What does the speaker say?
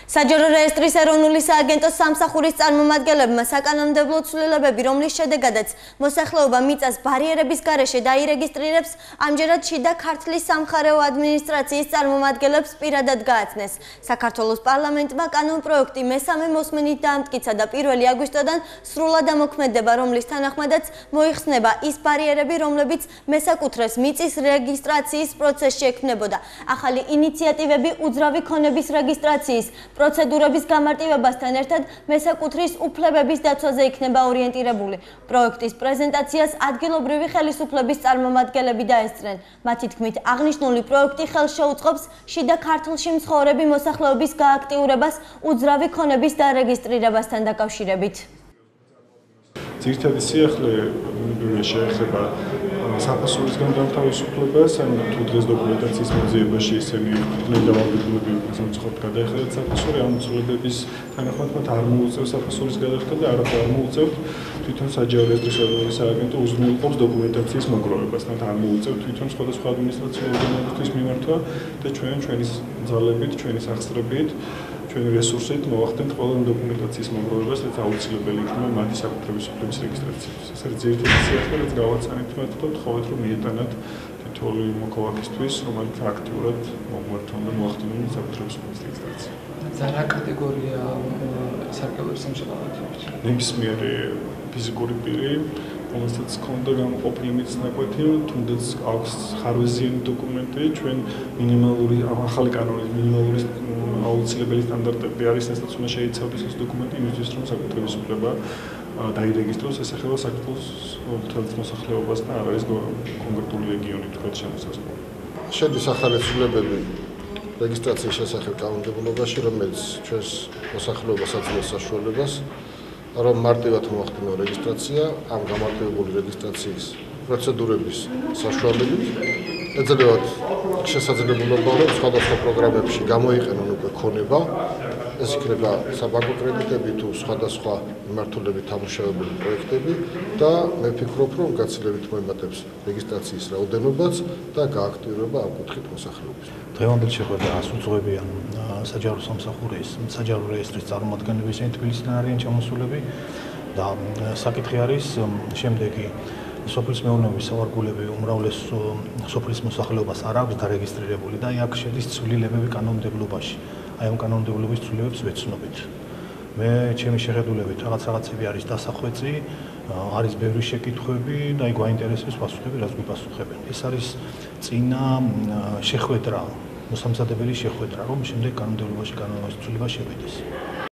საჯარო რეესტრის ეროვნული სააგენტოს სამსახურის წარმომადგენლებმა საკანონმდებლო ცვლილებები, რომლის შედეგადაც მოსახლეობა მიწას ბარიერების გარეშე დაირეგისტრირებს, ამჯერად შიდა ქართლის სამხარეო ადმინისტრაციის წარმომადგენლებს პირადად გააცნეს. საქართველოს პარლამენტმა კანონპროექტი მესამე მოსმენით დაამტკიცა და 1 აგვისტოდან სრულად ამოქმედება, რომლის თანახმადაც მოიხსნება ის ბარიერები, რომლებიც მესაკუთრეს მიწის რეგისტრაციის პროცესში ექმნებოდა. ახალი ინიციატივები უძრავი ქონების რეგისტრაციის პროცედურების გამარტივებასთან ერთად მესაკუთრის უფლებების დაცვაზე იქნება ორიენტირებული. პროექტის პრეზენტაციას ადგილობრივი ხელისუფლების წარმომადგენლები დაესწრნენ. მათი თქმით, აღნიშნული პროექტი ხელს შეუწყობს შიდა ქართლში მცხოვრები მოსახლეობის გააქტიურებას უძრავი ქონების დარეგისტრირებასთან დაკავშირებით. ძირითადი სიახლე შეეხება საფასურისგან განთავისუფლებას, ან თუ დღეს დოკუმენტაციის მოძიებაში ისინი დავაგებულები სამწუხაროდ გადაეხედათ საფასური, ამ ცვლილებების თანახმად მათ არ მოუწევს საფასურის გადახდა და არაფერ არ მოუწევთ თვითონ საჯარო რეესტრის ეროვნული სააგენტო უზრუნველყოფს დოკუმენტაციის მოგროვებას, მათ არ მოუწევთ თვითონ სხვადასხვა ადმინისტრაციული ორგანოების მიმართვა და ჩვენი ძალებით, ჩვენი სახსრებით ჩვენი რესურსით მოვახდენთ ყველა დოკუმენტაციის მოგროვებას, რაც აუცილებელი იქნება მათი საკუთრების უფლების რეგისტრაციისთვის. ეს არის ძირითადი სიახლე, რაც გავაცანით მათ და ვთხოვეთ, რომ მიეტანათ თითოეული მოქალაქისთვის, რომელიც აქტიურად მოგვართონ და მოახდინონ საკუთრების უფლების რეგისტრაცია. რა კატეგორია საკუთრების სამშობლოებრივი? ნებისმიერი ფიზიკური პირი, რომელსაც ჰქონდა გამოყოფილი მიწის ნაკვეთი, თუნდაც აქვს ხარვეზიანი დოკუმენტი, ჩვენ მინიმალური ახალი კანონის მინიმალური აუცილებელი სტანდარტები არის, რასაც უნდა შეიცავდეს ეს დოკუმენტი იმისთვის, რომ საკუთრების უფლება დაირეგისტროს, ეს ეხება საქართველოს მთელ მოსახლეობას და არ არის კონკრეტული რეგიონი თქვენ შემოსაზღვრული. შედის ახალი ცვლილებები რეგისტრაციის შესახებ კანონმდებლობაში, რომელიც ჩვენს მოსახლეობას აძლევს საშუალებას, რომ მარტივად მოახდინო რეგისტრაცია ამ გამარტივებული რეგისტრაციის პროცედურების საშუალებით. ეძლევათ შესაძლებლობა, რომ სხვადასხვა პროგრამებში გამოიყენონ უკვე ქონება, ეს იქნება საბანკო კრედიტები თუ სხვადასხვა მიმართულებით თამაშობილი პროექტები და მე ვფიქრობ, რომ გაცილებით მოემატებს რეგისტრაციის რაოდენობაც და გააქტიურება ამ კუთხით მოსახლეობის. დღევანდელ შეხვედრას უძღვებიან საჯარო სამსახურის საჯარო რეესტრის წარმომადგენლები თბილისიდან არიან ჩამოსულები და საკითხი არის შემდეგი სოფლის მეურნეობის სავარგულები უმრავლეს სოფლის მოსახლეობას არ აქვს დარეგისტრირებული და აქ შედის ცვლილებები კანონმდებლობაში. აი ამ კანონმდებლობის ცვლილებებს ვეცნობით. მე ჩემი შეხედულებით რაღაცები არის დასახვეწი, არის ბევრი შეკითხვები და აი გვაინტერესებს პასუხები, რაც გვიპასუხებენ. ეს არის წინა შეხვედრა, მოსამზადებელი შეხვედრა, რომ შემდეგ კანონმდებლობაში კანონის ცვლილება შევიდეს.